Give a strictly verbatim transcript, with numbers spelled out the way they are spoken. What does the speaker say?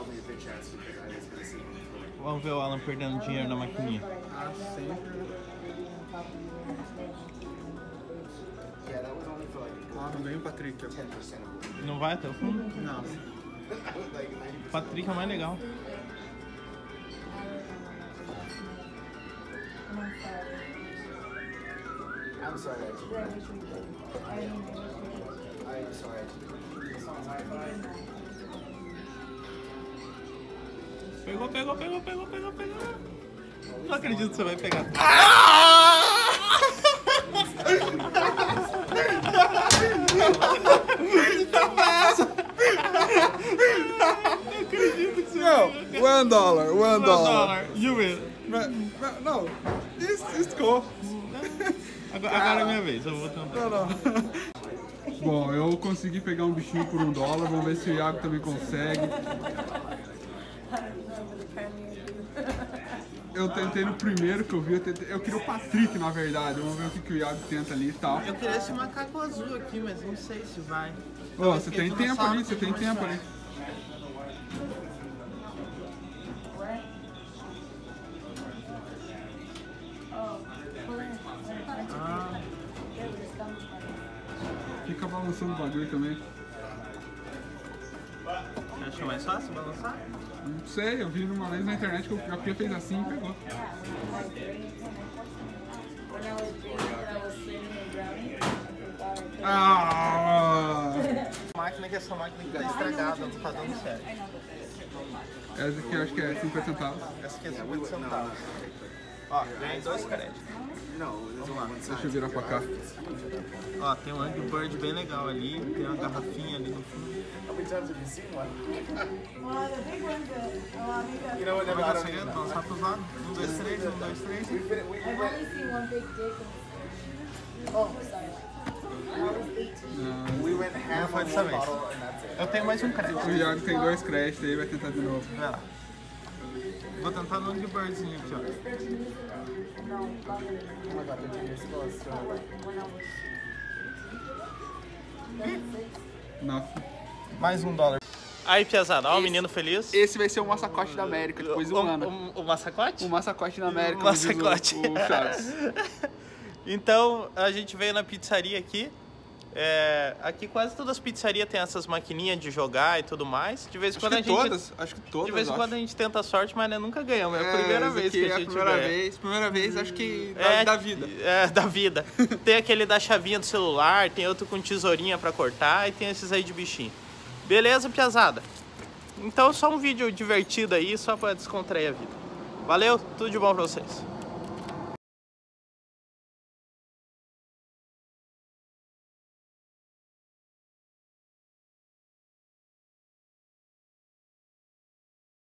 Vamos ver o Alan perdendo dinheiro na maquininha. Ah, sempre. Ah, não ganho o Patrick. Não vai até o fundo? Não. O Patrick é o mais legal. I'm sorry. I'm sorry. Pegou, pegou, pegou, pegou, pegou, pegou. Não acredito que você vai pegar. Não acredito que você Não, vai pegar. one dollar, one One dollar. dollar. You win. Não, isso, isso go. Agora, agora é minha vez, eu vou tentar. Não, não. Bom, eu consegui pegar um bichinho por um dólar, vamos ver se o Iago também consegue. Eu tentei no primeiro que eu vi, eu, tentei, eu queria o Patrick na verdade, vamos ver o que, que o Iago tenta ali e tal. Eu queria esse macaco azul aqui, mas não sei se vai. Ô, oh, você tem tempo ali, você tem tempo ali. Ah. Fica balançando o bagulho também. Você achou mais fácil balançar? Não sei, eu vi numa vez na internet que a Pia fez assim e pegou. Ah! A máquina que essa máquina que tá estragada, não tá dando certo. Essa aqui eu acho que é cinquenta centavos. Essa aqui é cinquenta centavos. Ó, ganhei dois créditos. Vamos lá. Deixa eu virar pra cá. Ó, tem um Angry Bird bem legal ali, tem uma garrafinha ali no fundo. You know what? Never Vai got conseguir lançar pros lados. Um, dois, três, um, dois, três. I've only seen one big dick. Oh, sorry. I was eighteen. We went Não half foi on dessa one vez. bottle and that's it. Eu tenho mais um crédito. O Iago tem dois créditos aí, vai tentar de novo. Vai lá. Vou tentar no Angry Birdzinho aqui, ó. No, longer than that. Oh my god, thirteen years ago. It's still like When I was six. Nossa. Mais um dólar. Aí, piazada, ó o menino feliz. Esse vai ser o massacote da América depois de um o, ano. O, o massacote? O massacote da América, O massacote. como diz o, o Chaves. Então, a gente veio na pizzaria aqui. É, aqui quase todas as pizzarias tem essas maquininhas de jogar e tudo mais. De vez em Acho quando que a gente... todas, acho que todas, De vez em acho. quando a gente tenta a sorte, mas né, nunca ganhamos. É a primeira essa vez aqui que é a gente primeira ganha. vez, primeira vez, acho que da, É, da vida. É, da vida. Tem aquele da chavinha do celular, tem outro com tesourinha pra cortar e tem esses aí de bichinho. Beleza, piazada? Então só um vídeo divertido aí, só pra descontrair a vida. Valeu, tudo de bom pra vocês.